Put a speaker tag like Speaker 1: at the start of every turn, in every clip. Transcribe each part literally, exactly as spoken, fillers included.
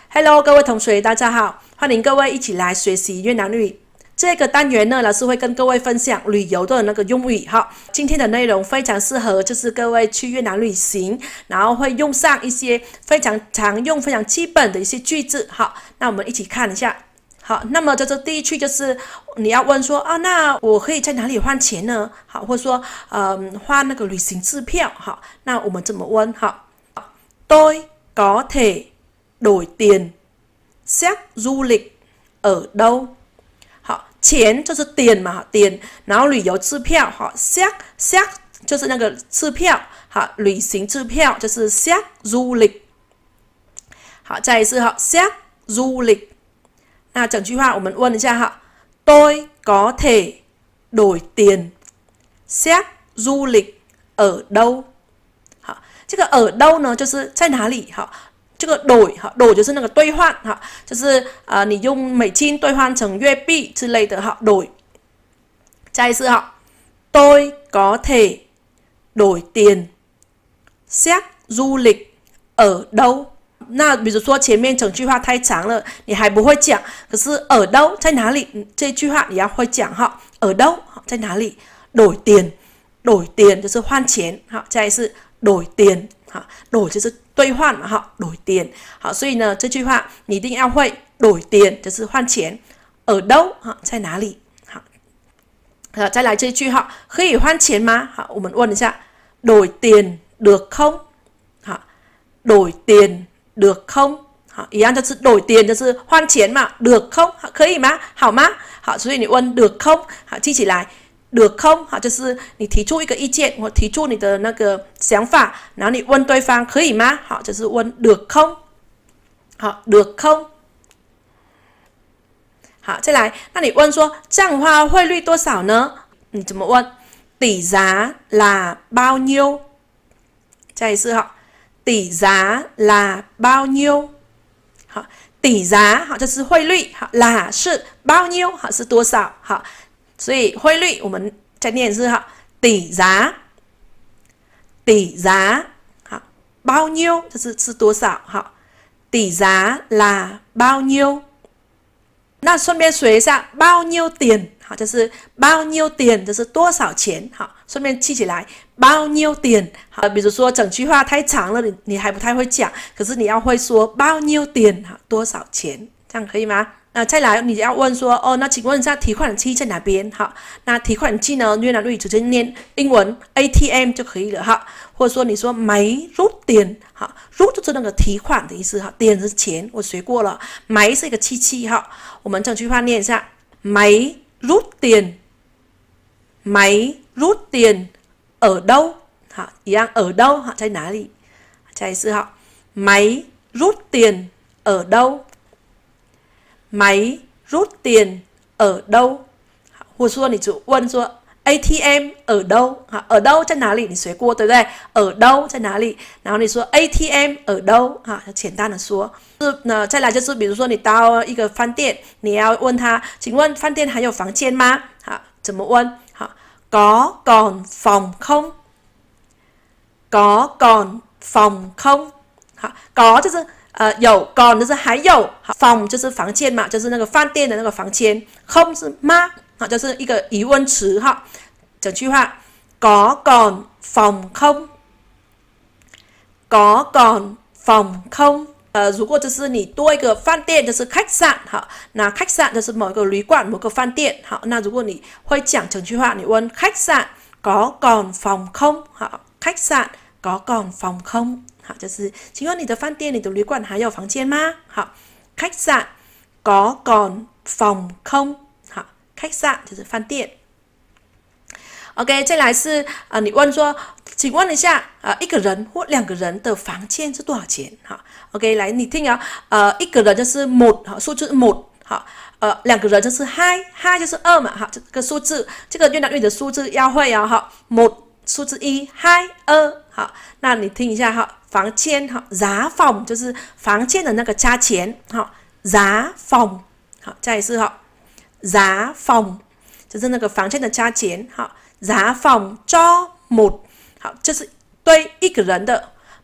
Speaker 1: Hello， 各位同学，大家好，欢迎各位一起来学习越南语。这个单元呢，老师会跟各位分享旅游的那个用语哈。今天的内容非常适合，就是各位去越南旅行，然后会用上一些非常常用、非常基本的一些句子哈。那我们一起看一下。好，那么这这第一句就是你要问说啊，那我可以在哪里换钱呢？好，或者说嗯换那个旅行支票。好，那我们怎么问？好 ，tôi có thể đổi tiền xét du lịch ở đâu？ 好，钱就是tiền嘛，tiền，然后旅游支票，好，xét xét就是那个支票，好，旅行支票就是 xét du lịch。好，再一次哈 xét du lịch。那整句话我们问一下哈 ，tôi có thể đổi tiền xét du lịch ở đâu？ 好，这个ở đâu呢，就是在哪里？好。这个đổi哈，đổi就是那个兑换哈，就是呃你用美金兑换成月币之类的哈，đổi。再一次哈 ，tôi có thể đổi tiền xét du lịch ở đâu？ 那比如说前面整句话太长了，你还不会讲，可是ở đâu在哪里？这句话你要会讲哈，ở đâu在哪里？đổi tiền， đổi tiền就是换钱哈，再一次đổi tiền。好，đổi就是兑换嘛，哈，đổi tiền。好，所以呢，这句话你一定要会đổi tiền，就是换钱。ở đâu？ 哈，在哪里？好，好，再来这句哈，可以换钱吗？好，我们问一下，đổi tiền được không？ 好，đổi tiền được không？ 好，一样就是đổi tiền就是换钱嘛，được không？ 可以吗？好吗？好，所以你问được không？ 好，记起来。được không？ 好，就是你提出一个意见，或提出你的那个想法，然后你问对方可以吗？好，就是问được không？ 好，được không？ 好，再来，那你问说这样的话汇率多少呢？你怎么问？tỷ giá là bao nhiêu？ 再一次哈，tỷ giá là bao nhiêu？ 好，tỷ giá好就是汇率，好，là是bao nhiêu？ 好是多少？好。所以汇率我们再念一次哈，tỷ giá， tỷ giá， 好 bao nhiêu 就是是多少，好 tỷ giá là bao nhiêu。 那顺便学一下bao nhiêu tiền， 好，就是 bao nhiêu tiền 就是多少钱，好，顺便记起来 bao nhiêu tiền。 好，比如说整句话太长了，你你还不太会讲，可是你要会说 bao nhiêu tiền， 好，多少钱，这样可以吗？那再来，你要问说，哦，那请问一下提款机在哪边？好，那提款机呢？越南语直接念英文 A T M 就可以了哈。或者说你说máy rút tiền， 好 ，rút 就是那个提款的意思哈，tiền是钱，我学过了。máy是一个机器哈，我们整句话念一下 máy rút tiền，máy rút tiền ở đâu？ 好，一样 ở đâu 哈，在哪里？再一次哈 máy rút tiền ở đâu？máy rút tiền ở đâu？ 或者说你就问说 A T M ở đâu？ ở đâu 在哪里？你学过对不对？ ở đâu 在哪里？然后你说 A T M ở đâu？ 简单的说。那再来就是比如说你到一个饭店，你要问他，请问饭店还有房间吗？好，怎么问？好 có còn phòng không？ có còn phòng không？ 好 có 就是呃，有 còn 就是还有，phòng 就是房间嘛，就是那个饭店的那个房间，không是吗？好，就是一个疑问词哈。整句话 có còn phòng không？ có còn phòng không？ 呃，如果就是你多一个饭店，就是khách sạn，好，那khách sạn就是某一个旅馆、某个饭店，好，那如果你会讲整句话，你问khách sạn có còn phòng không？ 好，khách sạn có còn phòng không？好，就是请问你的饭店、你的旅馆还有房间吗？好 khách sạn có còn phòng không？ 好 khách sạn就是饭店。OK， 再来是呃，你问说，请问一下，呃，一个人或两个人的房间是多少钱？好 ，OK， 来你听啊，呃，一个人就是một，好，数字một，好，呃，两个人就是hai，hai就是二嘛，好，这个数字，这个越南语的数字要会啊，好，một数字一，hai二，好，那你听一下哈。房间哈 giá phòng 就是房间的那个价钱，好 giá phòng， 好，再一次哈 giá phòng 就是那个房间的价钱，好 giá phòng cho một， 好，这是对一个人的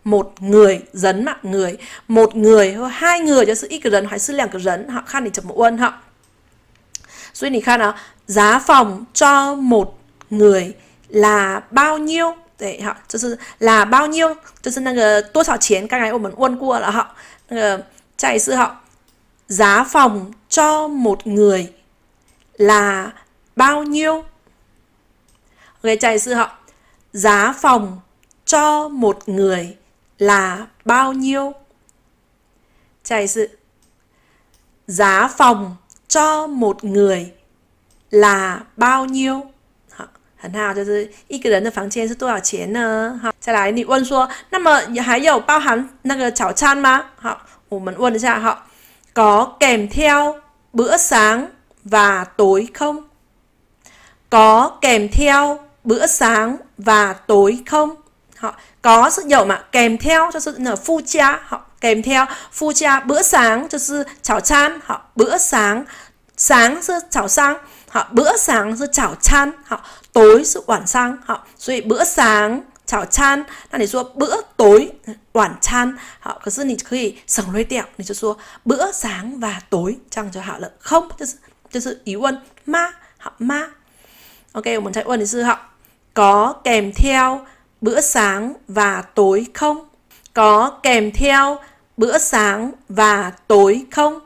Speaker 1: một người人嘛 người một người或hai người就是一个人还是两个人好看你怎么问哈所以你看啊 giá phòng cho một người là bao nhiêu 对好就是là bao nhiêu 就是那个多少钱刚才我们问过了哈那个再一次哈 giá phòng cho một người là bao nhiêu ok 再一次哈 giá phòng cho một người là bao nhiêu 再一次 giá phòng cho một người là bao nhiêu 好很好就是一个人的房间是多少钱呢好再来你问说那么还有包含那个早餐吗好我们问一下哈 có kèm theo bữa sáng và tối không có kèm theo bữa sáng và tối không 好 có 是有嘛 kèm theo 就是那附加好 kèm theo 附加 bữa sáng 就是早餐好 bữa sáng sáng 是早上好 bữa sáng 是早餐好 tối 是晚上好所以 bữa sáng 早餐那你说 bữa tối 晚餐好可是你可以省略掉你就说 bữa sáng và tối 这样就好了 không 就是就是疑问吗好吗 ok 我们再问一次哈 có kèm theo bữa sáng và tối không có kèm theo bữa sáng và tối không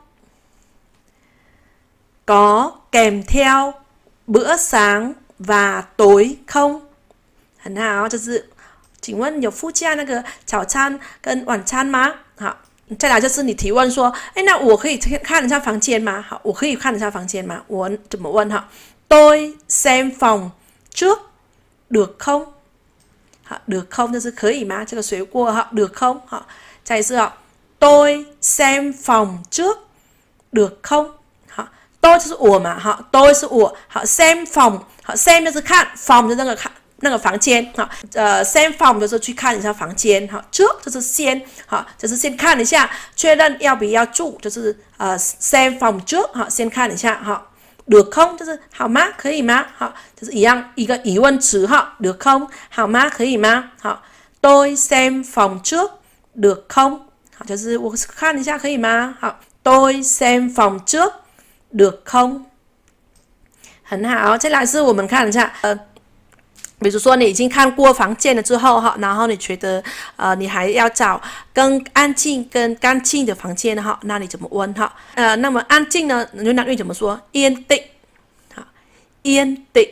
Speaker 1: có kèm theo bữa sáng và tối không 很好就是请问有附加那个早餐跟晚餐吗好再来就是你提问说哎那我可以看一下房间吗好我可以看一下房间吗我怎么问哈 tôi xem phòng trước được không 好 được không 就是可以吗这个随过哈 được không 好再一次哦 tôi xem phòng trước được không 好 tôi 就是我嘛好 tôi 是我好 xem phòng 好 xem 就是看phòng就是那个看那个房间好呃 xem phòng 就是去看一下房间好trước 就是先好就是先看一下确认要不要住就是呃 xem phòng trước 好先看一下好 được không 就是好吗可以吗好就是一样一个疑问词哈 được không 好吗可以吗好 tôi xem phòng trước được không 好就是我看一下可以吗好 tôi xem phòng trước được không 很好再来是我们看一下呃比如说你已经看过房间了之后哈然后你觉得呃你还要找更安静更干净的房间哈那你怎么问哈呃那么安静呢用南语怎么说 yên tĩnh 好 yên tĩnh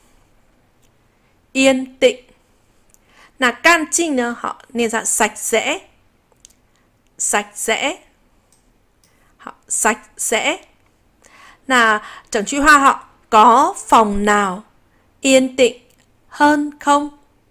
Speaker 1: yên tĩnh 那干净呢好念上 sạch sẽ sạch sẽ 好 sạch sẽ 那整句话哈 có phòng nào yên tĩnh hơn không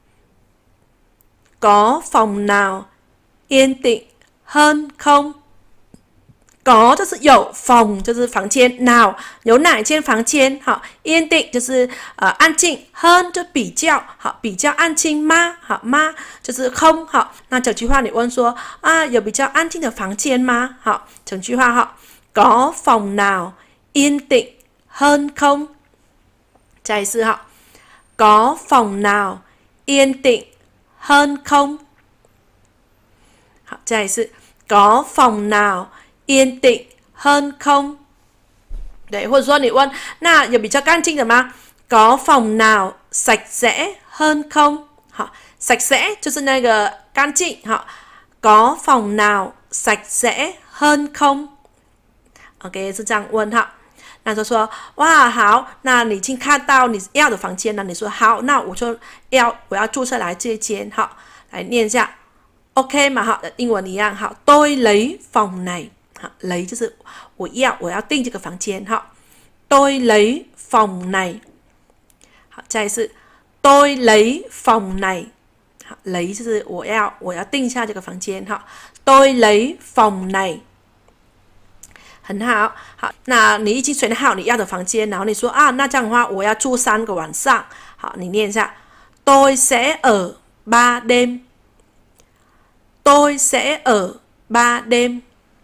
Speaker 1: có phòng nào yên tĩnh hơn không có 就是有 phòng 就是房间 nào 有哪一间房间好 yên tĩnh 就是呃安静 hơn 就比较好比较安静吗好吗就是空好那整句话你问说啊有比较安静的房间吗好整句话好 có phòng nào yên tĩnh hơn không 再一次好 có phòng nào yên tĩnh hơn không 好再一次 có phòng nào yên tĩnh hơn không 对或者说你问那有比较干净的吗 có phòng nào sạch sẽ hơn không 好 sạch sẽ 就是那个干净好 có phòng nào sạch sẽ hơn không ok 是这样问哈那就说哇好那你已经看到你要的房间了你说好那我就要我要住下来这间好来念一下 ok 嘛好英文一样好 tôi lấy phòng này 好 lấy 就是我要我要订这个房间好 tôi lấy phòng này 好再一次 tôi lấy phòng này 好 lấy 就是我要我要订下这个房间好 tôi lấy phòng này很好好那你已经选好你要的房间然后你说啊那这样的话我要住三个晚上好你念一下 tôi sẽ ở ba đêm tôi sẽ ở ba đêm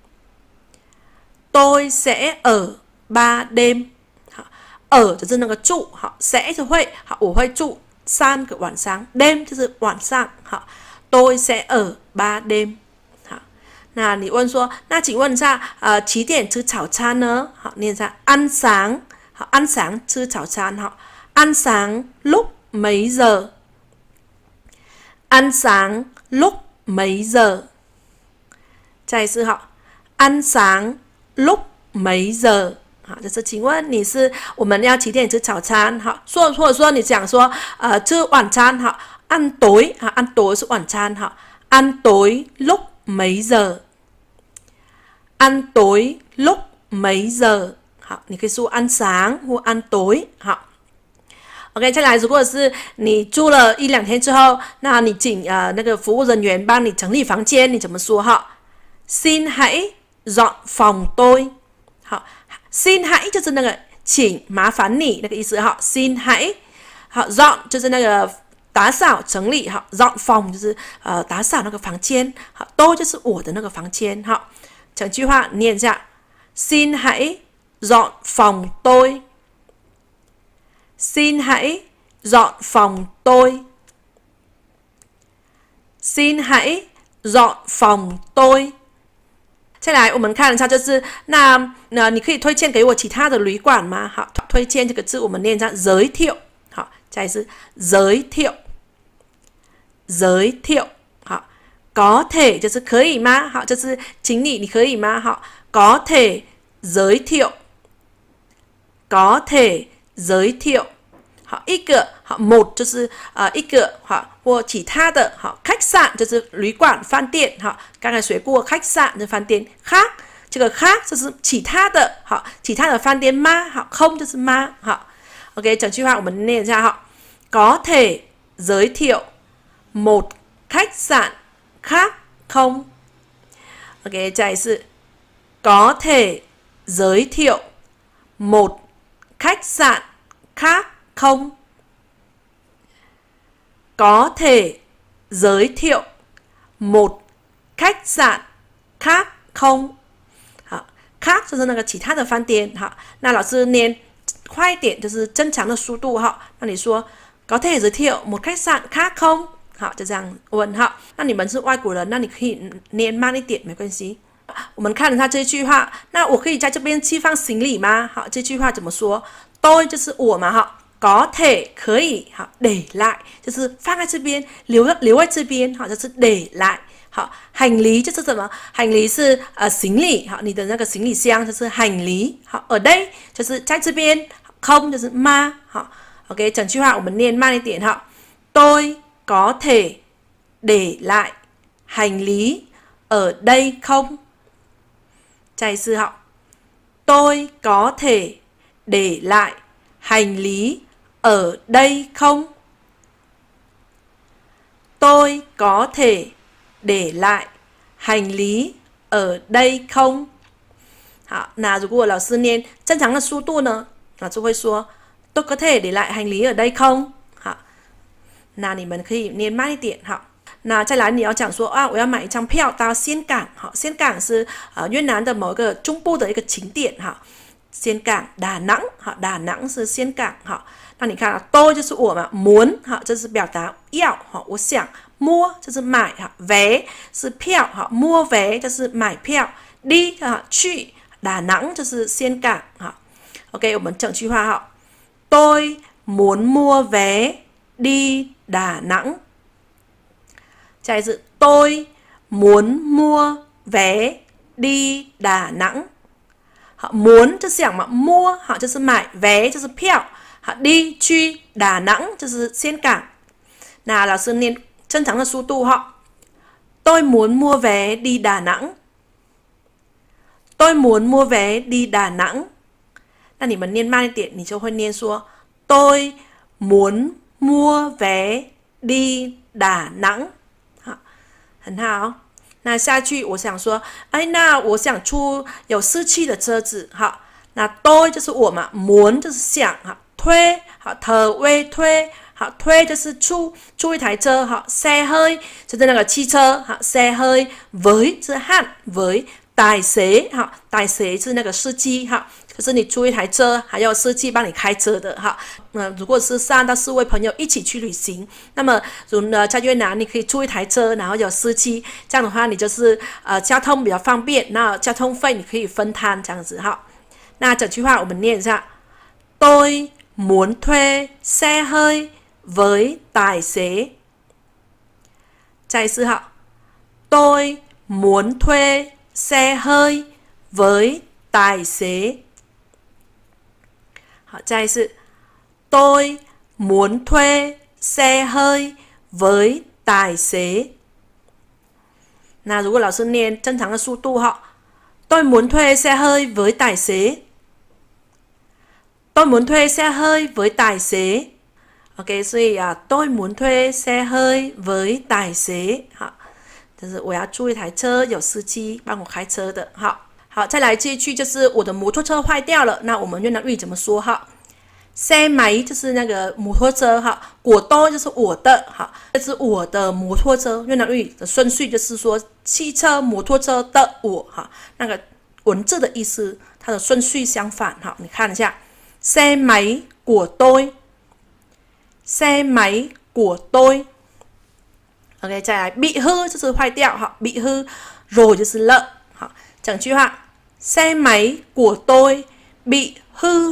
Speaker 1: tôi sẽ ở ba đêm 好 ở 就是那个住好 sẽ 就会好我会住三个晚上 đêm 就是晚上好 tôi sẽ ở ba đêm. 那你问说，那请问一下，呃，几点吃早餐呢？好，念一下 ăn sáng， 好 ăn sáng 吃早餐，好 ăn sáng lúc mấy giờ？ ăn sáng lúc mấy giờ？ 再一次好 ăn sáng lúc mấy giờ？ 好，就是请问你是我们要几点吃早餐？好，说或者说你讲说，呃，吃晚餐，好 ăn tối， 好 ăn tối 是晚餐，好 ăn tối lúc mấy giờ？ ăn tối lúc mấy giờ？ 好，你可以说 ăn sáng 或 ăn tối。好 ，OK， 再来，如果是你住了一两天之后，那你请呃那个服务人员帮你整理房间，你怎么说？哈 ，xin hãy dọn phòng tôi。好 ，xin hãy 就是那个请麻烦你那个意思。哈 ，xin hãy 好 dọn 就是那个打扫整理。好 ，dọn phòng 就是呃打扫那个房间。好，tôi就是我的那个房间。好。整句话念一下 xin hãy dọn phòng tôi. Xin hãy dọn phòng tôi. Xin hãy dọn phòng tôi. 再来，我们看一下，就是那那你可以推荐给我其他的旅馆吗？好，推荐这个字我们念一下 giới thiệu。好，再一次 giới thiệu。giới thiệu。好。có thể 就是可以吗？好，就是请你，你可以吗？好 có thể giới thiệu có thể giới thiệu 好，一个好 một 就是呃一个好或其他的好 khách sạn 就是旅馆饭店好，刚才学过 khách sạn 的饭店 khác 这个 khác 就是其他的好，其他的饭店吗？好 không 就是吗？好 OK 整句话我们念一下好 có thể giới thiệu một khách sạn khác không? Ok,再一次 có thể giới thiệu một khách sạn khác không? Có thể giới thiệu một khách sạn khác không? 好 khác 就是那个其他的饭店。好，那老师念快一点，就是正常的速度。好，那你说 có thể giới thiệu một khách sạn khác không？好，就这样问哈。那你们是外国人，那你可以念慢一点，没关系。我们看了他这句话，那我可以在这边寄放行李吗？好，这句话怎么说？tôi就是我嘛，哈 có thể 可以，好 để lại 就是放在这边，留留在这边，好，就是 để lại。好，hành lý就是什么？hành lý是呃行李，好，你的那个行李箱就是hành lý。好，ở đây就是在这边，không就是吗？好 ，OK， 整句话我们念慢一点哈。tôi có thể để lại hành lý ở đây không? 再一次哈 tôi có thể để lại hành lý ở đây không? Tôi có thể để lại hành lý ở đây không? 好，那如果老师念正常的速度呢，老师会说 tôi có thể để lại hành lý ở đây không? 好，那你们可以念慢一点。好，那再来你要讲说啊，我要买一张票到岘港。好，岘港是呃越南的某个中部的一个景点。哈，岘港 Đà Nẵng。好 ，Đà Nẵng 是岘港。好，那你看啊，tôi就是我嘛 muốn。好，这是表达要。好，我想摸就是买。哈 vé 是票。好，mua vé 就是买票。đi 啊去 Đà Nẵng 就是岘港。好 ，OK， 我们整句话哈 tôi muốn mua vé đi Đà Nẵng。再一次 tôi muốn mua vé đi Đà Nẵng。好 muốn 就是想嘛 mua 好就是买 vé 就是票。好 đi 去 Đà Nẵng 就是岘港。那老师念正常的速度哈 tôi muốn mua vé đi Đà Nẵng。tôi muốn mua vé đi Đà Nẵng。那你们念慢一点，你就会念说 tôi muốn mua vé đi Đà Nẵng。好，很好。那下句我想说，哎，那我想出有湿气的车子。好，那 tôi 就是我嘛 muốn 就是想。好，推好 thờ 为推。好，推就是出出一台车。好，xe hơi就是那个汽车。好，xe hơi với 是和 với tài xế哈，tài xế是那个司机哈，可是你租一台车，还要司机帮你开车的哈。呃，如果是三到四位朋友一起去旅行，那么如呢在越南你可以租一台车，然后有司机，这样的话你就是呃交通比较方便，那交通费你可以分摊这样子哈。那整句话我们念一下：Tôi muốn thuê xe hơi với tài xế。再一次哈，Tôi muốn thuê xe hơi với tài xế。好，再一次，Tôi muốn thuê xe hơi với tài xế。那如果老师念正常的速度哈，Tôi muốn thuê xe hơi với tài xế。Tôi muốn thuê xe hơi với tài xế。OK， 所以啊，tôi muốn thuê xe hơi với tài xế。好，就是我要租一台车，有司机帮我开车的。好，好，再来这一句就是我的摩托车坏掉了，那我们越南语怎么说？哈，xe máy就是那个摩托车哈，của tôi就是我的哈，这是我的摩托车。越南语的顺序就是说汽车、摩托车的我哈，那个文字的意思，它的顺序相反哈。你看一下，xe máy của tôi。xe máy của tôi。OK， 再来bị hư就是坏掉哈，bị hư rồi就是了。好，整句话，xe máy của tôi bị hư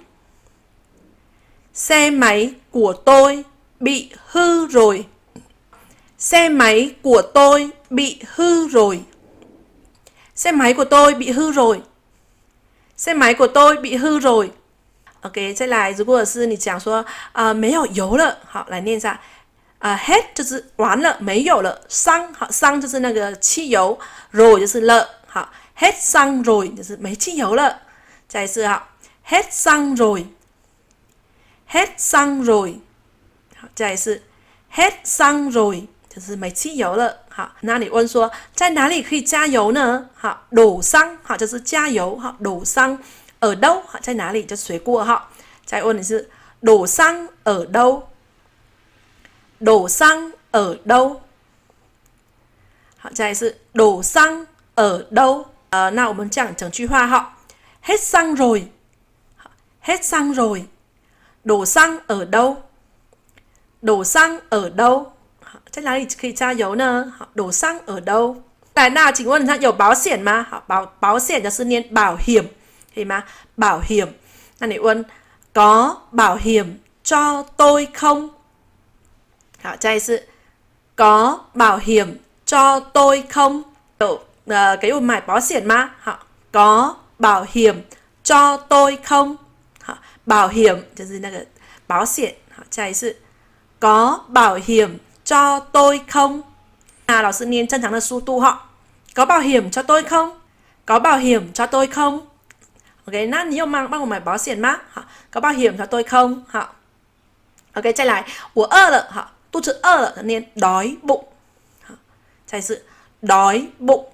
Speaker 1: rồi。xe máy của tôi bị hư rồi。xe máy của tôi bị hư rồi。xe máy của tôi bị hư rồi。xe máy của tôi bị hư rồi。OK， 再来，如果是你讲说啊、呃、没有油了，好，来念一下，啊、呃、hết 就是完了，没有了，xăng好，xăng就是那个汽油 ，rồi 就是了，好 ，hết xăng rồi 就是没汽油了，再一次哈 ，hết xăng rồi，hết xăng rồi， 好，再一次 hết xăng rồi 就是没汽油了，好，那你问说在哪里可以加油呢？好，đổ xăng 好，就是加油，好，đổ xăng。ở đâu 在哪里就随过哈。再问你是đổ xăng ở đâu，đổ xăng ở đâu。好，再来是đổ xăng ở đâu。呃，那我们这样整句话哈 ，hết xăng rồi，hết xăng rồi，đổ xăng ở đâu，đổ xăng ở đâu。好，在哪里可以加油呢？好，đổ xăng ở đâu。来，那请问他有保险吗？好，保保险就是念保险。可以吗？保險，那你問có bảo hiểm cho tôi không？ 好，再一次có bảo hiểm cho tôi không？ 有呃给我买保險嗎？好，có bảo hiểm cho tôi không？ 好，保險就是那個保險。好，再一次có bảo hiểm cho tôi không？ 那老師念正常的速度哈，có bảo hiểm cho tôi không？có bảo hiểm cho tôi không？OK， 那你有帮帮我买保险吗？好，có bảo hiểm cho tôi không？ 好 ，OK， 再来，我饿了，好，肚子饿了，念đói bụng， 好，再是đói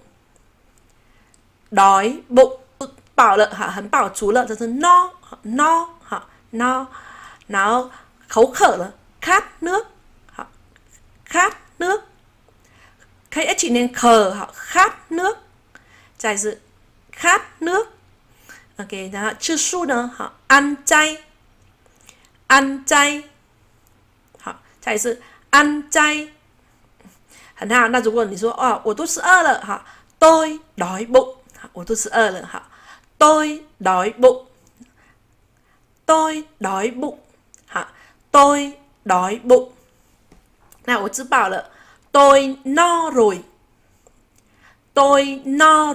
Speaker 1: bụng，đói bụng， 饱了，好，很饱足了，这是 no no， 好 no， 然后口渴了，khát nước， 好 khát nước， 可以一起念渴，好 khát nước， 再是 khát nước。OK， 然后吃素呢，好，ăn chay，ăn chay， 好，再一次 ăn chay， 很好。那如果你说哦，我肚子饿了，哈 tôi đói bụng， 我肚子饿了，哈 tôi đói bụng，tôi đói bụng， 好 tôi đói bụng。那我吃饱了 tôi no rồi，tôi no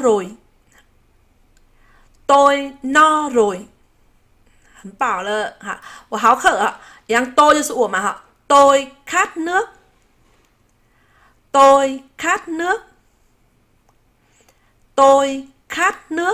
Speaker 1: rồi。tôi no rồi， 很饱了哈，我好渴啊，一样 tôi 就是我嘛哈 tôi khát nước，tôi khát nước，tôi khát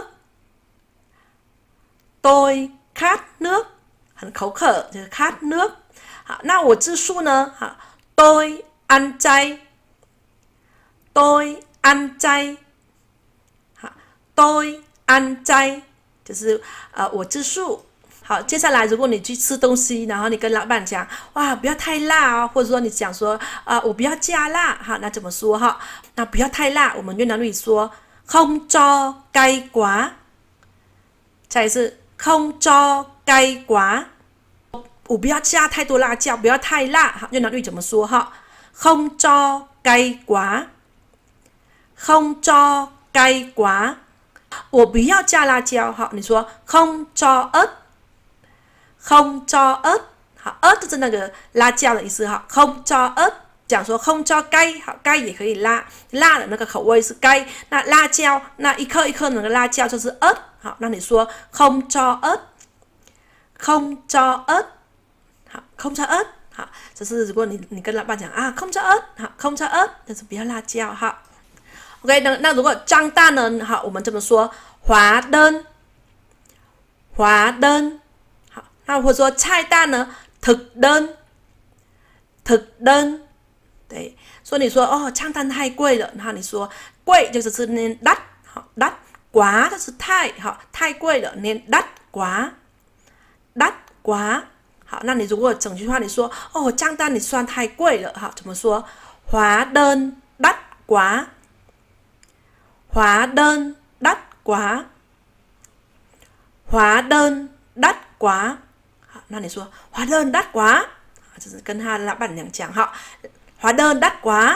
Speaker 1: nước，tôi khát nước， 很口渴就是 khát nước。好，那我吃素呢？好 tôi ăn chay，tôi ăn chay， 好 tôi ăn chay 就是呃我吃素。好，接下来如果你去吃东西，然后你跟老板讲，哇，不要太辣哦，或者说你讲说，啊、呃，我不要加辣，哈，那怎么说哈？那不要太辣，我们越南语说 không cho cay quá.再一次，không cho cay quá。我不要加太多辣椒，不要太辣。好，越南语怎么说？哈，không cho cay quá， không cho cay quá。我不要加辣椒。好，你说 không cho ớt，không cho ớt。好，ớt就是那个辣椒的意思。哈 ，không cho ớt。讲说không cho cay， 好，cay也可以辣，辣的那个口味是cay。那辣椒，那一颗一颗那个辣椒就是ớt。好，那你说 không cho ớt，không cho ớt。好，không cho ớt。好，这是如果你你跟老板讲啊，không cho ớt，好，không cho ớt，但是不要辣椒。好 ，OK， 那那如果账单呢？好，我们怎么说？hóa đơn，hóa đơn。好，那或者说菜单呢？thực đơn，thực đơn。对，所以你说哦，账单太贵了，然后你说贵就是是念 đắt， 好 ，đắt， quá 就是太，好，太贵了，念 đắt quá，đắt quá。好，那你如果整句话你说哦，账单你算太贵了，好，怎么说？hóa đơn đắt quá， hóa đơn đắt quá， hóa đơn đắt quá。好，那你说hóa đơn đắt quá， 这是跟他老板娘讲，好。hóa đơn đắt quá，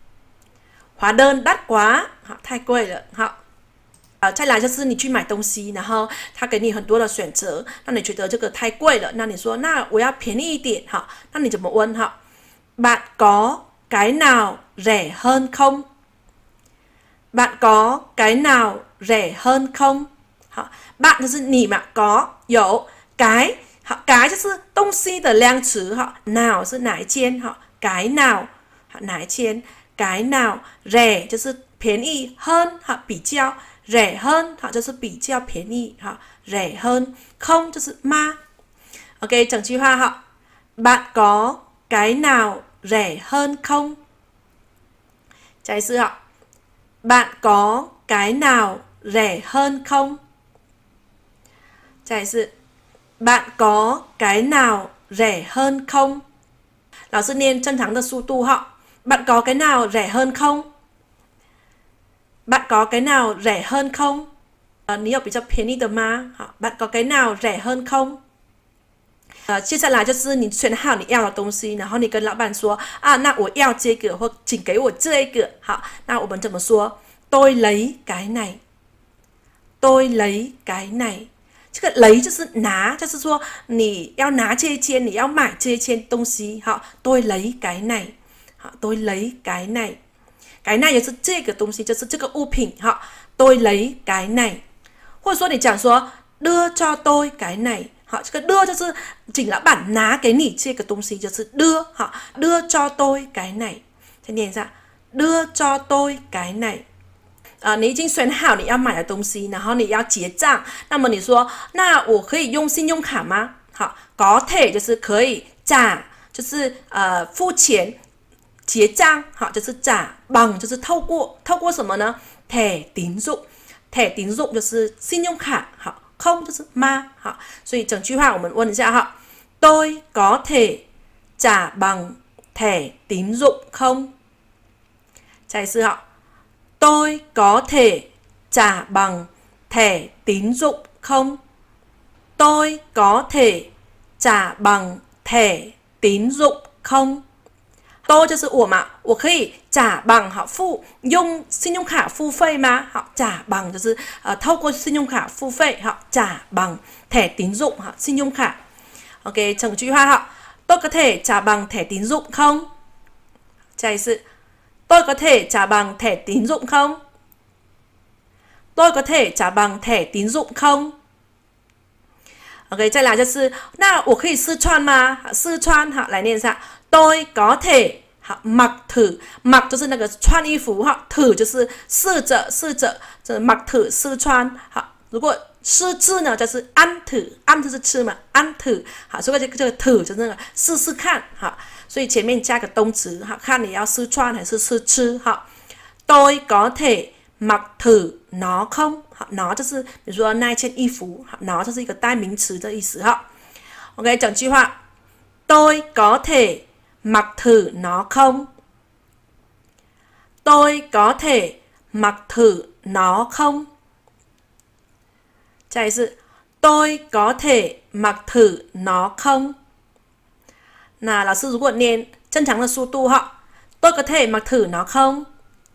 Speaker 1: hóa đơn đắt quá， 好，太贵了，好。呃，再来就是你去买东西，然后他给你很多的选择，那你觉得这个太贵了，那你说那我要便宜一点，好，那你怎么问？哈 ，bạn có cái nào rẻ hơn không？ bạn có cái nào rẻ hơn không？ 好， bạn 就是你嘛，có 有 cái， 好， cái 就是东西的量词，哈 ，nào 是哪一间，哈。cái nào， 哪一间 cái nào rẻ 就是便宜 hơn， 比较 rẻ hơn 就是比较便宜 rẻ hơn không 就是吗 OK 整句话哈 bạn có cái nào rẻ hơn không？ 再一次哈 bạn có cái nào rẻ hơn không？ 再一次 bạn có cái nào rẻ hơn không？老师念正常的速度哈 bạn có cái nào rẻ hơn không？ bạn có cái nào rẻ hơn không？ 呃，你有比较便宜的吗？好 bạn có cái nào rẻ hơn không？ 呃，接下来就是你选好你要的东西，然后你跟老板说啊，那我要这个，或请给我这个。好，那我们怎么说？tôi lấy cái này， tôi lấy cái này。这个lấy就是拿，就是说你要拿这一件，你要买这一件东西，好，tôi lấy cái này， 好，tôi lấy cái này，cái này就是这个东西，就是这个物品，好，tôi lấy cái này， 或者说你讲说đưa cho tôi cái này， 好，这个đưa就是请老板拿给你这个东西，就是đưa，好，đưa cho tôi cái này， 再念一下，đưa cho tôi cái này。呃，你已经选好你要买的东西，然后你要结账，那么你说，那我可以用信用卡吗？好 có thể 就是可以trả，就是呃付钱结账，好，就是trả bằng，就是透过透过什么呢？ thẻ tín dụng， thẻ tín dụng就是信用卡，好，không就是吗？好，所以整句话我们问一下哈 tôi có thể trả bằng thẻ tín dụng không？ 再一次哈 tôi có thể trả bằng thẻ tín dụng không? Tôi có thể trả bằng thẻ tín dụng không? tôi 就是我嘛，我可以trả bằng 好付用信用卡付费吗？好，trả bằng 就是呃透过信用卡付费，好，trả bằng thẻ tín dụng 好信用卡。OK， 整句话哈 tôi có thể trả bằng thẻ tín dụng không？ 再一次 tôi có thể trả bằng thẻ tín dụng không? tôi có thể trả bằng thẻ tín dụng không? OK， 再来就是那我可以试穿吗？试穿好，来念一下 tôi có thể 好 mặc thử mặc 就是那个穿衣服哈 thử 就是试着试着这 mặc thử 试穿好，如果试字呢就是 ăn thử ăn 就是吃嘛 ăn thử 好，所以这个这个 thử 就是那个试试看好，所以前面加个动词好，看你要试穿还是试吃好。tôi có thể mặc thử nó không？ 好，nó就是比如说那一件衣服，好，nó就是一个代名词的意思哈。OK， 整句话 tôi có thể mặc thử nó không? tôi có thể mặc thử nó không?再一次 tôi có thể mặc thử nó không? 那老师如果念正常的速度哈 tôi có thể mặc thử nó không?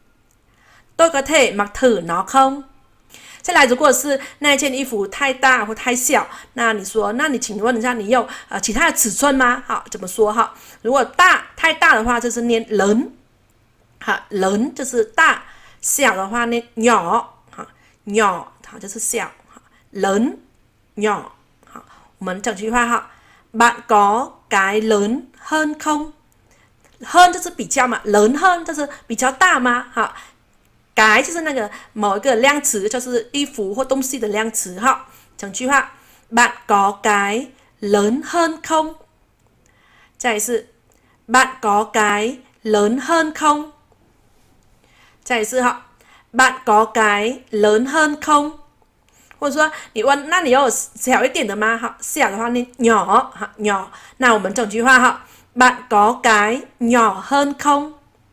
Speaker 1: tôi có thể mặc thử nó không? 再来，如果是那一件衣服太大或太小，那你说，那你请问一下，你有呃其他的尺寸吗？好，怎么说哈？如果大太大的话，就是念lớn，好lớn就是大，小的话呢 nhỏ， 好 nhỏ 好就是小，好 lớn nhỏ 好，我们整句话哈 bạn có cái lớn hơn không? hơn 就是比较嘛 lớn hơn 就是比较大吗？好。cái 就是那个某一个量词，就是衣服或东西的量词哈。整句话 bạn có cái lớn hơn không? 再一次 bạn có cái lớn hơn không? 再一次哈 bạn có cái lớn hơn không? 或者说你问那你有小一点的吗？好，小的话呢 nhỏ nhỏ。那我们整句话哈 bạn có cái nhỏ hơn không?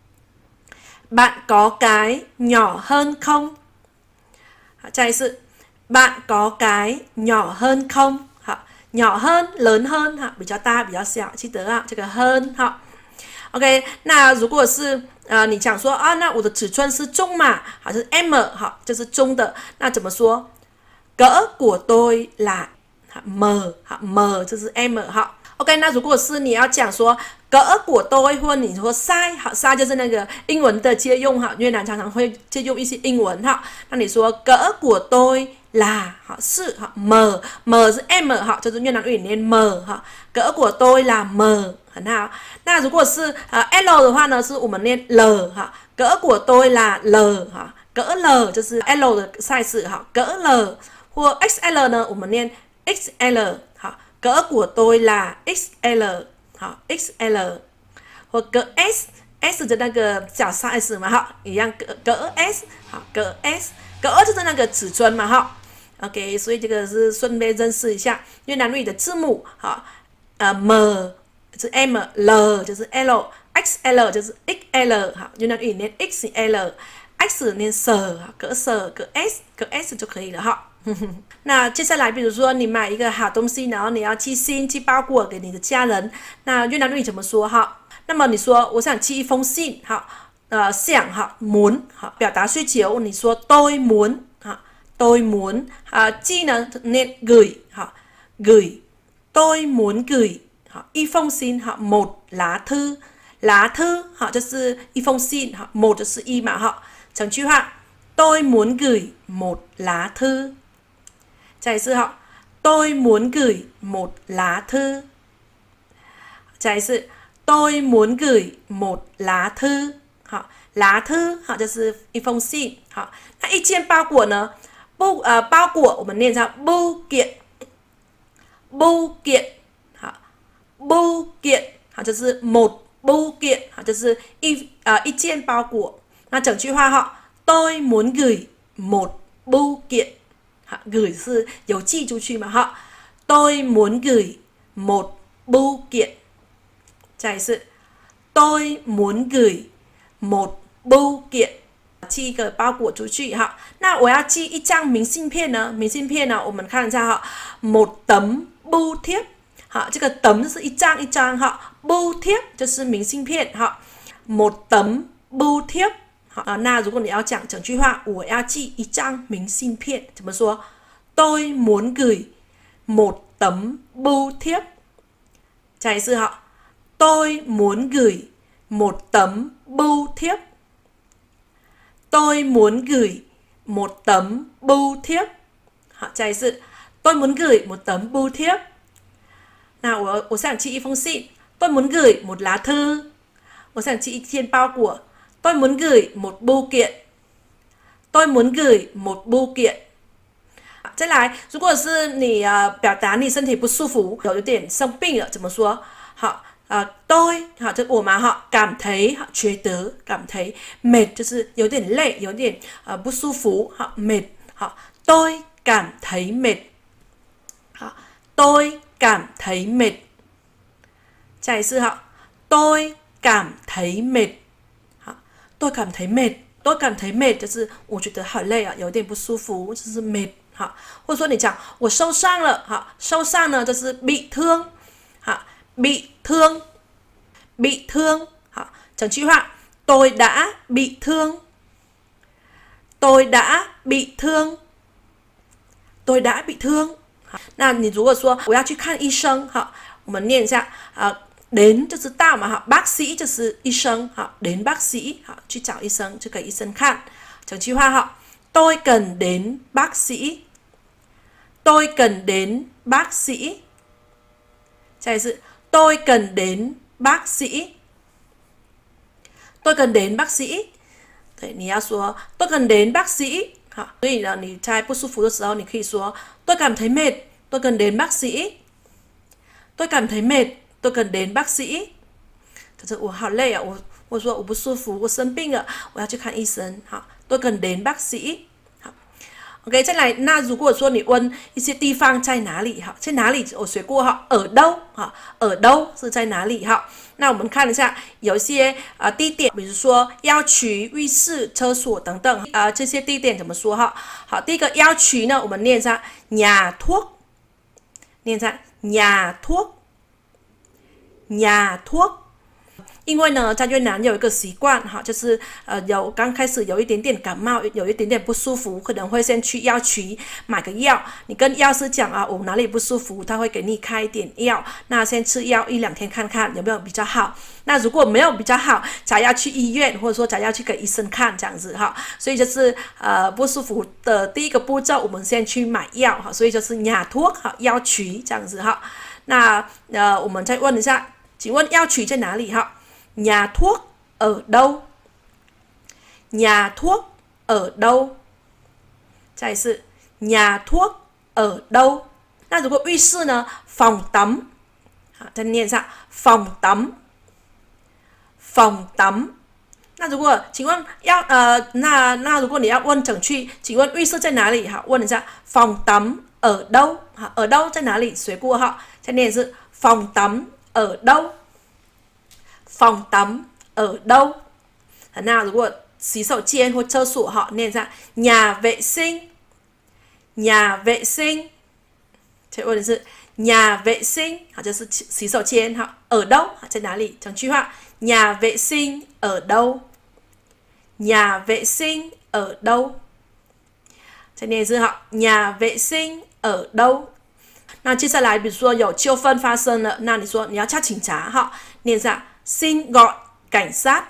Speaker 1: Bạn có cái nhỏ hơn không? 再一次 bạn có cái nhỏ hơn không? 好 nhỏ hơn lớn hơn 哈比较大比较小记得啊这个 hơn 好 OK 那如果是呃你讲说啊那我的尺寸是中码好就是 M 好就是中的那怎么说 cỡ của tôi là M 好 M 就是 M 好 OK 那如果是你要讲说cỡ của tôi 或你说 size 好 size 就是那个英文的借用哈越南常常会借用一些英文哈那你说 cỡ của tôi là 好是好 M M 是 M 好就是越南语念 M 哈 cỡ của tôi là M 很好那如果是、呃、L 的话呢是我们念 L 哈 cỡ của tôi là L 哈 cỡ L 就是 L 的 size 哈 cỡ L 或 X L 呢我们念 X L 好 cỡ của tôi là X L好 X L 或cỡ S S 的那个小 size 嘛哈一样 cỡ, cỡ S 好 cỡ S cỡ就是那个尺寸嘛哈 OK 所以这个是顺便认识一下越南语的字母好呃 M 是 M L 就是 L X L 就是 X L 好越南语念 X L X 念 S cỡ S cỡ S cỡ S 就可以了哈那接下来比如说你买一个好东西然后你要寄信寄包裹给你的家人那越南语怎么说哈那么你说我想寄一封信好呃想哈 muốn 好表达需求你说 tôi muốn 好 tôi muốn 啊寄呢念 gửi 好 gửi tôi muốn gửi 好一封信好 một lá thư lá thư 好就是一封信好 một 就是一嘛好整句话 tôi muốn gửi một lá thư再一次哈 tôi muốn gửi một lá thư 再一次 tôi muốn gửi một lá thư 好 lá thư 好就是一封信好那一件包裹呢不呃包裹我们念成 bưu kiện bưu kiện 好 bưu kiện 好就是một bưu kiện 好就是一呃一件包裹那整句话哈 tôi muốn gửi một bưu kiện gửi 是邮寄出去嘛哈 tôi muốn gửi một bưu kiện 再一次 tôi muốn gửi một bưu kiện 寄一个包裹出去哈那我要寄一张明信片呢明信片呢我们看一下哈 một tấm bưu thiếp 好这个 tấm 就是一张一张哈 bưu thiếp 就是明信片哈 một tấm bưu thiếp好啊那如果你要讲整句话我要寄一张明信片怎么说 tôi muốn gửi một tấm bưu thiếp 再一次哈 tôi muốn gửi một tấm bưu thiếp tôi muốn gửi một tấm bưu thiếp 好再一次 tôi muốn gửi một tấm bưu thiếp 那我我想寄一封信 tôi muốn gửi một lá thư 我想寄一件包裹 tôi muốn gửi một bưu kiện tôi muốn gửi một bưu kiện 再来如果是你呃表达你身体不舒服有点生病了怎么说好呃 tôi 好这我嘛哈 cảm thấy 好觉得 cảm thấy mệt 就是有点累有点呃不舒服好 mệt 好 tôi cảm thấy mệt 好 tôi cảm thấy mệt 再一次好 tôi cảm thấy mệt 好 tôi cảm thấy mệt tôi感thấy mệt就是我觉得好累啊，有点不舒服，就是mệt。好，或者说你讲我受伤了，好，受伤呢就是bị thương，好，bị thương，bị thương，好，整句话 tôi đã bị thương， tôi đã bị thương， tôi đã bị thương。好，那你如果说我要去看医生，好，我们念一下啊。đến 就是到嘛，哈 bác sĩ 就是医生，好 đến bác sĩ， 好去找医生就给医生看。整句话哈 tôi cần đến bác sĩ， tôi cần đến bác sĩ， 再一次 tôi cần đến bác sĩ， tôi cần đến bác sĩ。 对，你要说 tôi cần đến bác sĩ， 好，所以呢你在不舒服的时候你可以说 tôi cảm thấy mệt， tôi cần đến bác sĩ， tôi cảm thấy mệt，tôi cần đến bác sĩ， 就是我好累啊，我我说我不舒服，我生病了，我要去看医生。好 tôi cần đến bác sĩ。 好 OK， 再来，那如果说你问一些地方在哪里，哈，在哪里我学过哈，ở đâu， 哈，ở đâu是在哪里，哈。那我们看一下有一些呃地点，比如说药区、浴室、厕所等等，呃这些地点怎么说哈？好，第一个药区呢，我们念一下nhà thuốc， 念一下nhà thuốc。nhà thuốc， 因为呢，在越南有一个习惯哈，就是呃有刚开始有一点点感冒，有一点点不舒服，可能会先去药区买个药。你跟药师讲啊，我哪里不舒服，他会给你开一点药，那先吃药一两天看看有没有比较好。那如果没有比较好，才要去医院，或者说才要去给医生看这样子哈。所以就是呃不舒服的第一个步骤，我们先去买药哈。所以就是 nhà thuốc 哈，药区这样子哈。那呃我们再问一下。请问药区在哪里？哈 ，nhà thuốc ở đâu？ nhà thuốc ở đâu？ 再一次 nhà thuốc ở đâu？ 那如果浴室呢？phòng tắm， 好，再念一下 phòng tắm，phòng tắm。那如果请问要呃，那那如果你要问整句，请问浴室在哪里？好，问一下 phòng tắm ở đâu？ 好，ở đâu在哪里？学过哈，再念一次 phòng tắm ở đâu？ phòng tắm ở đâu？ 那如果洗手间或厕所哈，念一下 nhà vệ sinh， nhà vệ sinh。再问的是 nhà vệ sinh， 好，就是洗手间哈。ở đâu 在哪里？整句话 nhà vệ sinh ở đâu？ nhà vệ sinh ở đâu？ 再念一次哈 nhà vệ sinh ở đâu？那接下来，比如说有纠纷发生了，那你说你要叫警察哈，念一下 xin gọi cảnh sát，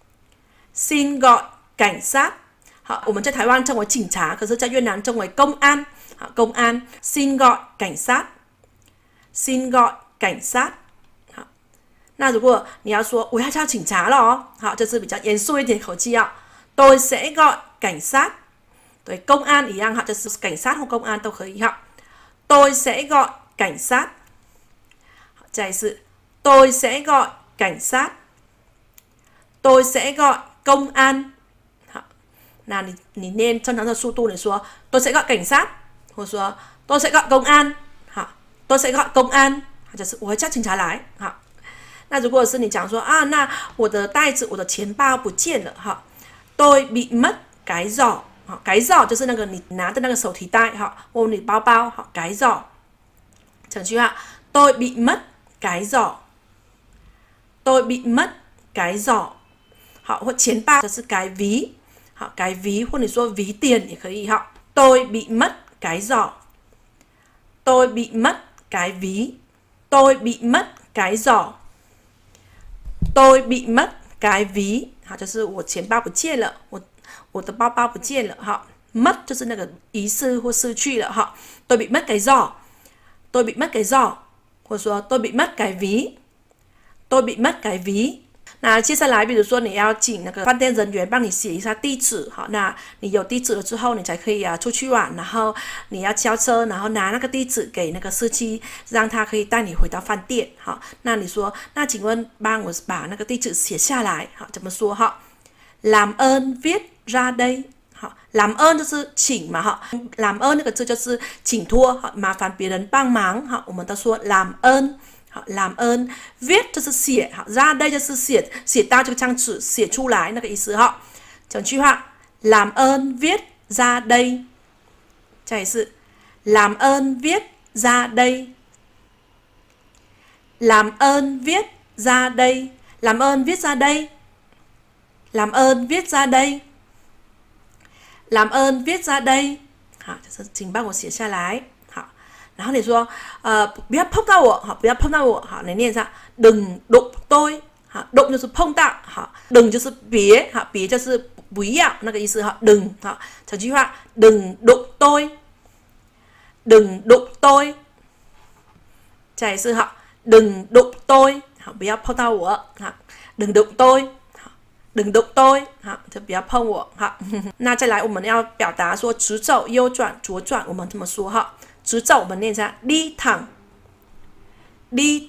Speaker 1: xin gọi cảnh sát。好，我们在台湾称为警察，可是在越南称为公安。好，公安 xin gọi cảnh sát， xin gọi cảnh sát。好，那如果你要说我要叫警察了哦，好，这是比较严肃一点口气啊。tôi sẽ gọi cảnh sát， 对，公安一样哈，就是cảnh sát或公安都可以哈。tôi sẽ gọi cảnh sát。 再一次 tôi sẽ gọi cảnh sát， tôi sẽ gọi công an。 好，那你你念正常的速度，你说 tôi sẽ gọi cảnh sát， 或者说 tôi sẽ gọi công an。 好， tôi sẽ gọi công an， 就是我会叫警察来。好，那如果是你讲说啊，那我的袋子、我的钱包不见了，哈 tôi bị mất cái giỏ。 好，cái giỏ就是那个你拿的那个手提袋，哈，或你包包，好，cái giỏ。 整句话 tôi bị mất cái giỏ， tôi bị mất cái giỏ。 好，或钱包就是 cái ví， 好， cái ví 或你说 ví tiền 也可以哈。tôi bị mất cái giỏ， tôi bị mất cái ví， tôi bị mất cái giỏ， tôi bị mất cái ví， 好，就是我钱包不见了，我我的包包不见了哈。mất 就是那个遗失或失去了哈。tôi bị mất cái giỏ， tôi bị mất cái giỏ， 或者说 tôi bị mất cái ví， tôi bị mất cái ví。 那接下来，比如说你要请那个饭店人员帮你写一下地址，好，那你有地址了之后，你才可以啊出去玩，然后你要交车，然后拿那个地址给那个司机，让他可以带你回到饭店，好，那你说，那请问帮我把那个地址写下来，好，怎么说哈 ？làm ơn viết ra đây， 好 ，làm ơn 就是请嘛，哈 ，làm ơn 那个字就是请托，好，麻烦别人帮忙，好，我们都说 làm ơn。 好 làm ơn， viết 就是写，好 ra đây 就是写写到这个张纸写出来那个意思哈。整句话 làm ơn viết ra đây.再一次 làm ơn viết ra đây. Làm ơn viết ra đây. Làm ơn viết ra đây. Làm ơn viết ra đây. Làm ơn viết ra đây. 好，就是请帮我写下来。好，然后你说，呃，不要碰到我，好，不要碰到我，好，你念一下，đừng đụng tôi，好，đụng就是碰到，好，đừng就是别，好，别就是不要那个意思，好，đừng，好，整句话，đừng đụng tôi，đừng đụng tôi，再一次，好，đừng đụng tôi，好，不要碰到我，好，đừng đụng tôi。đừng đụng tôi， 好，就不要碰我，好。那再来，我们要表达说直走、右转、左转，我们这么说哈。直走，我们念一下 đi thẳng， đi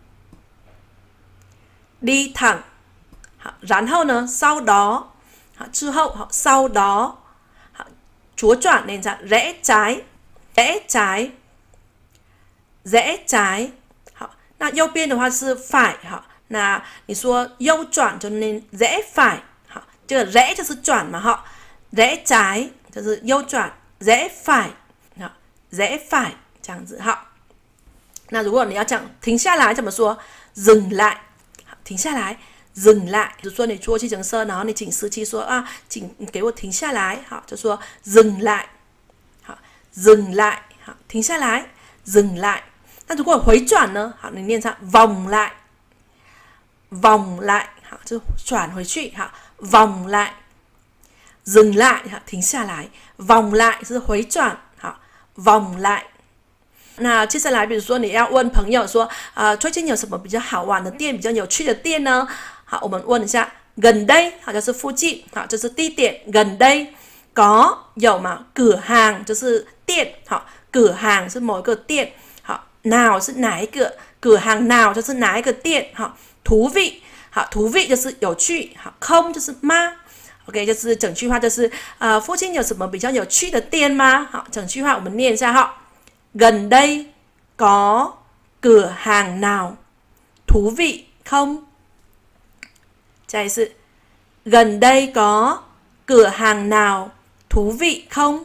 Speaker 1: thẳng， đi thẳng， 好。然后呢，sau đó， 好，之后，好，sau đó， 好。左转念一下 rẽ trái， rẽ trái， rẽ trái， 好。那右边的话是 phải， 好。那你说右转就念 rẽ phải， 好，这个 rẽ 就是转嘛，哈 ，rẽ trái 就是右转 ，rẽ phải， 好 ，rẽ phải 这样子，好。那如果你要讲停下来怎么说 ？dừng lại， 好，停下来 ，dừng lại， 就说你坐计程车，然后你请司机说啊，请你给我停下来，好，就说 dừng lại， 好 ，dừng lại， 好，停下来 ，dừng lại。那如果回转呢？好，你念上 vòng lại。vòng lại， 好，就转回去，好 ，vòng lại，dừng lại， 好，停下来 ，vòng lại 是回转，好 ，vòng lại。那接下来，比如说你要问朋友说，呃，最近有什么比较好玩的店、比较有趣的店呢？好，我们问一下 gần đây， 好，就是附近，好，就是地点 gần đây， có 有嘛 cửa hàng 就是店，好 cửa hàng 是某一个店，好 nào 是哪一个 cửa hàng nào 就是哪一个店，好。thú vị， 好 thú vị 就是有趣，好 không 就是吗 ？OK， 就是整句话就是呃，附近有什么比较有趣的店吗？好，整句话我们念一下哈。gần đây có cửa hàng nào thú vị không？ 再一次 gần đây có cửa hàng nào thú vị không？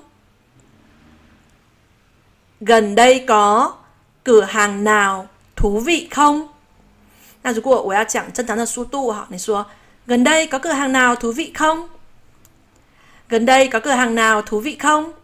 Speaker 1: gần đây có cửa hàng nào thú vị không？那如果我要讲正常的速度哈，你说 gần đây có cửa hàng nào thú vị không？ gần đây có cửa hàng nào thú vị không？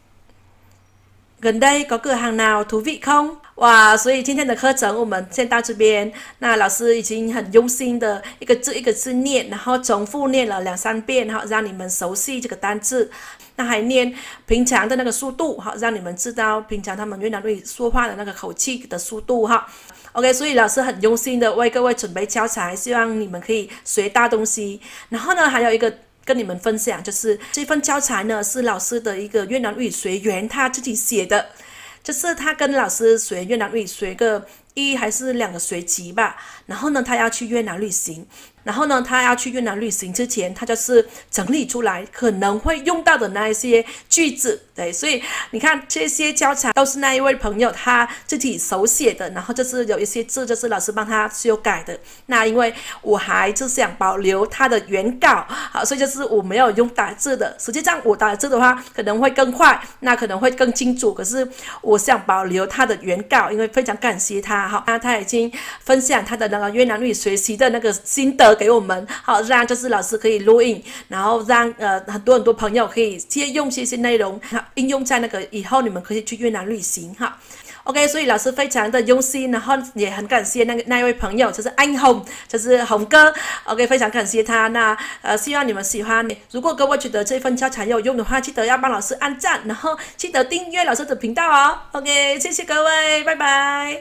Speaker 1: gần đây có cửa hàng nào thú vị không？ 哇，所以今天的课程我们先到这边。那老师已经很用心的一个字一个字念，然后重复念了两三遍哈，让你们熟悉这个单字。那还念平常的那个速度哈，让你们知道平常他们越南语说话的那个口气的速度哈。OK， 所以老师很用心的为各位准备教材，希望你们可以学到东西。然后呢，还有一个跟你们分享，就是这份教材呢是老师的一个越南语学员他自己写的，就是他跟老师学越南语学个一还是两个学期吧。然后呢，他要去越南旅行。然后呢，他要去越南旅行之前，他就是整理出来可能会用到的那一些句子，对，所以你看这些教材都是那一位朋友他自己手写的，然后就是有一些字就是老师帮他修改的。那因为我还是想保留他的原稿，好，所以就是我没有用打字的。实际上我打字的话可能会更快，那可能会更清楚，可是我想保留他的原稿，因为非常感谢他，好，那他已经分享他的那个越南语学习的那个心得给我们，好，让就是老师可以录音，然后让呃很多很多朋友可以借用这些内容，好，应用在那个以后你们可以去越南旅行哈。OK， 所以老师非常的用心，然后也很感谢那个那一位朋友，就是anh Hồng，就是红哥。OK， 非常感谢他。那呃，希望你们喜欢。如果各位觉得这份教材有用的话，记得要帮老师按赞，然后记得订阅老师的频道哦。OK， 谢谢各位，拜拜。